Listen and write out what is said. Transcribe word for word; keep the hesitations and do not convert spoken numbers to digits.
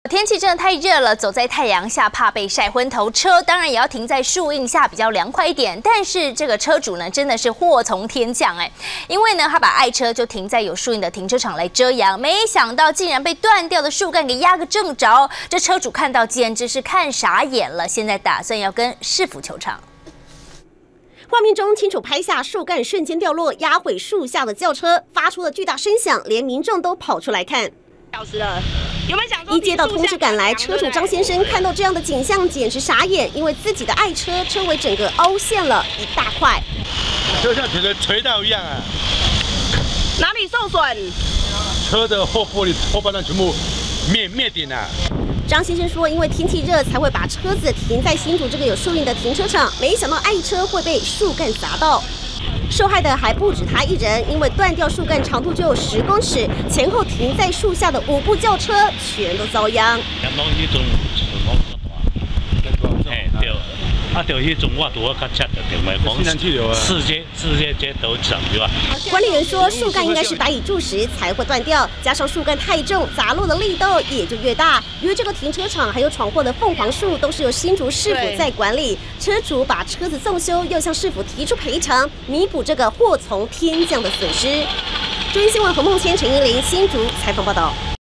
天气真的太热了，走在太阳下怕被晒昏头。车当然也要停在树荫下，比较凉快一点。但是这个车主呢，真的是祸从天降哎，因为呢，他把爱车就停在有树荫的停车场来遮阳，没想到竟然被断掉的树干给压个正着。这车主看到简直是看傻眼了，现在打算要跟市府求偿。 画面中清楚拍下树干瞬间掉落，压毁树下的轿车，发出了巨大声响，连民众都跑出来看。 小时了，有没有想说？ 一接到通知赶来，车主张先生看到这样的景象，简直傻眼，因为自己的爱车车尾整个凹陷了一大块， 就像铁的锤到一样啊！ 哪里受损？ 车的后玻璃后半段全部灭灭顶啊！ 张先生说，因为天气热，才会把车子停在新竹这个有树荫的停车场，没想到爱车会被树干砸到。受害的还不止他一人，因为断掉树干长度就有十公尺，前后停在树下的五部轿车全都遭殃。 嘿，对，啊，就迄阵我拄好较切到电话讲，世界世界街都涨对吧？ 管理员说，树干应该是摆以柱时才会断掉，加上树干太重，砸落的力道也就越大。因为这个停车场还有闯祸的凤凰树都是由新竹市府在管理，车主把车子送修，又向市府提出赔偿，弥补这个祸从天降的损失。中央新闻何梦谦、陈依林新竹采访报道。